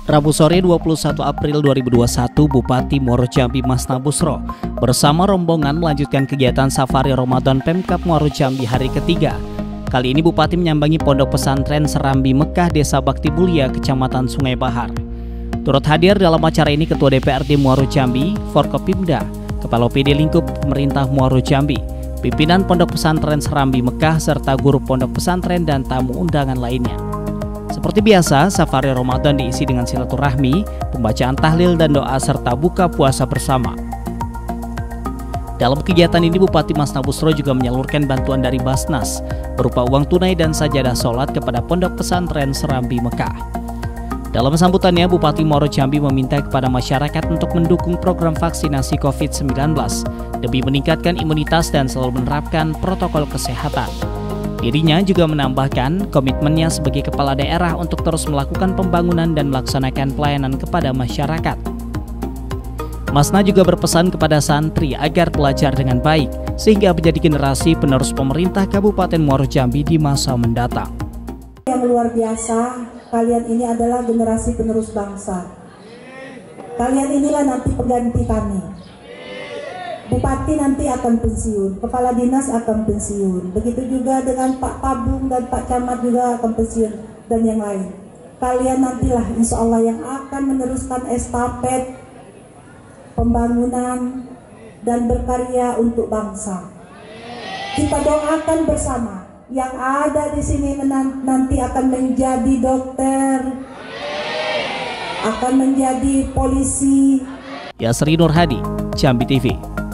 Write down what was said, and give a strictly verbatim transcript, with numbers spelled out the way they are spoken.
Rabu sore dua puluh satu April dua ribu dua puluh satu, Bupati Muaro Jambi Masna Busro bersama rombongan melanjutkan kegiatan safari Ramadan Pemkab Muaro Jambi hari ketiga. Kali ini Bupati menyambangi Pondok Pesantren Serambi Mekah, Desa Bakti Mulia, Kecamatan Sungai Bahar. Turut hadir dalam acara ini Ketua D P R D Muaro Jambi, Forkopimda, Kepala O P D Lingkup Pemerintah Muaro Jambi, pimpinan Pondok Pesantren Serambi Mekah, serta guru pondok pesantren dan tamu undangan lainnya. Seperti biasa, safari Ramadan diisi dengan silaturahmi, pembacaan tahlil dan doa serta buka puasa bersama. Dalam kegiatan ini Bupati Masna Busro juga menyalurkan bantuan dari Basnas berupa uang tunai dan sajadah sholat kepada Pondok Pesantren Serambi Mekah. Dalam sambutannya, Bupati Muaro Jambi meminta kepada masyarakat untuk mendukung program vaksinasi covid sembilan belas demi meningkatkan imunitas dan selalu menerapkan protokol kesehatan. Dirinya juga menambahkan komitmennya sebagai kepala daerah untuk terus melakukan pembangunan dan melaksanakan pelayanan kepada masyarakat. Masna juga berpesan kepada santri agar belajar dengan baik sehingga menjadi generasi penerus pemerintah Kabupaten Muaro Jambi di masa mendatang. Yang luar biasa, kalian ini adalah generasi penerus bangsa. Kalian inilah nanti pengganti kami. Bupati nanti akan pensiun, kepala dinas akan pensiun, begitu juga dengan Pak Pabung dan Pak Camat juga akan pensiun, dan yang lain. Kalian nantilah insya Allah yang akan meneruskan estafet pembangunan dan berkarya untuk bangsa. Kita doakan bersama, yang ada di sini nanti akan menjadi dokter, akan menjadi polisi. Yasri Nur Hadi, Jambi T V.